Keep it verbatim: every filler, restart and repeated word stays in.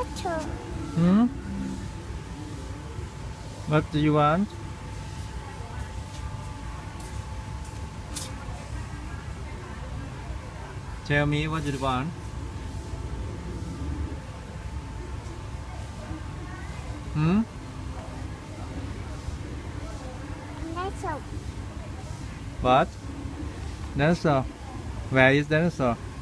Hmm? What do you want? Tell me what you want. Hmm? What? Dinosaur. Where is dinosaur?